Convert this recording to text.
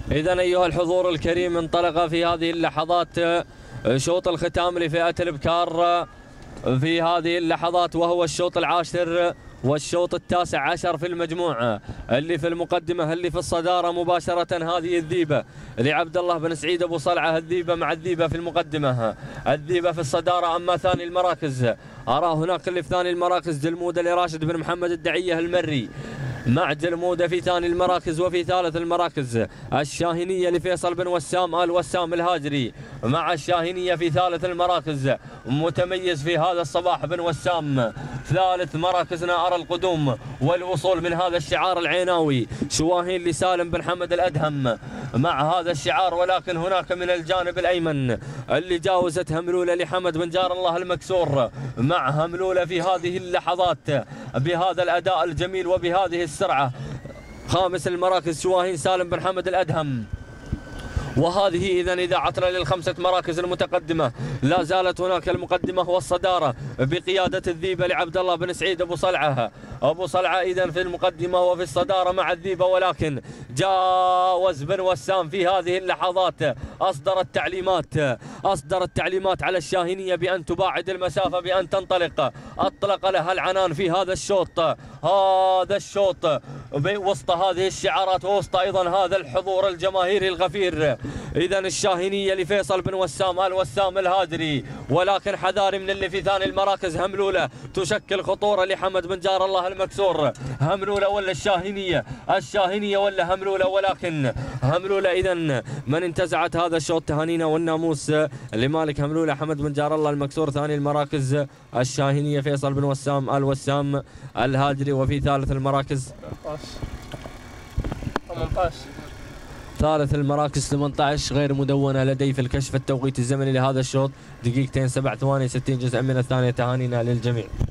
إذا أيها الحضور الكريم، انطلق في هذه اللحظات شوط الختام لفئة الإبكار في هذه اللحظات، وهو الشوط العاشر والشوط التاسع عشر في المجموعة. اللي في المقدمة اللي في الصدارة مباشرة هذه الذيبة لعبد الله بن سعيد أبو صلعة، الذيبة مع الذيبة في المقدمة، الذيبة في الصدارة. أما ثاني المراكز أرى هناك اللي في ثاني المراكز جلمودة لراشد بن محمد الدعية المري مع جلمودة في ثاني المراكز. وفي ثالث المراكز الشاهينية لفيصل بن وسام آل وسام الهاجري مع الشاهينية في ثالث المراكز. متميز في هذا الصباح بن وسام. ثالث مراكزنا أرى القدوم والوصول من هذا الشعار العيناوي، شواهين لسالم بن حمد الأدهم مع هذا الشعار. ولكن هناك من الجانب الأيمن اللي جاوزت هملولة لحمد بن جار الله المكسور مع هملولة في هذه اللحظات بهذا الأداء الجميل وبهذه السرعة. خامس المراكز شواهين سالم بن حمد الأدهم. وهذه إذا عطنا للخمسة مراكز المتقدمة. لا زالت هناك المقدمة والصدارة بقيادة الذيبة لعبد الله بن سعيد أبو صلعة. أبو صلعة إذا في المقدمة وفي الصدارة مع الذيبة، ولكن جاوز بن وسام في هذه اللحظات. أصدر التعليمات على الشاهينية بأن تباعد المسافة، بأن تنطلق. أطلق لها العنان في هذا الشوط وسط هذه الشعارات ووسط أيضا هذا الحضور الجماهيري الغفير. إذا الشاهينية لفيصل بن وسام آل وسام الهادري، ولكن حذاري من اللي في ثاني المراكز. هملولة تشكل خطورة لحمد بن جار الله المكسور. هملولة ولا الشاهينية ولا هملولة؟ ولكن هملولة إذا من انتزعت هذا الشوط. تهانينا والناموس لمالك هملولة حمد بن جار الله المكسور. ثاني المراكز الشاهينية فيصل بن وسام آل وسام الهادري. وفي ثالث المراكز 18 ثالث المراكز 18 غير مدونة لدي في الكشف التوقيت الزمني لهذا الشوط 2 7 ثواني 60 جزء من الثانية. تهانينا للجميع.